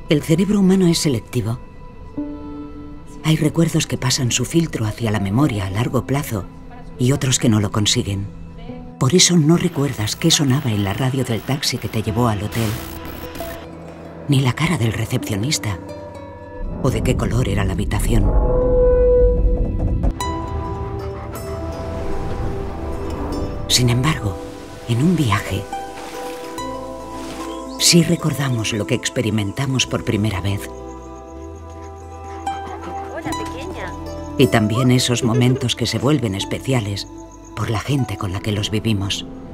El cerebro humano es selectivo. Hay recuerdos que pasan su filtro hacia la memoria a largo plazo y otros que no lo consiguen. Por eso no recuerdas qué sonaba en la radio del taxi que te llevó al hotel, ni la cara del recepcionista, o de qué color era la habitación. Sin embargo, en un viaje, sí recordamos lo que experimentamos por primera vez. Hola, pequeña. Y también esos momentos que se vuelven especiales por la gente con la que los vivimos.